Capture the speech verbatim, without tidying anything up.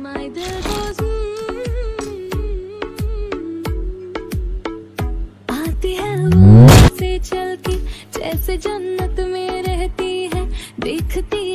My दिल goes आती है वो से चल के जैसे जन्नत में रहती है, देखती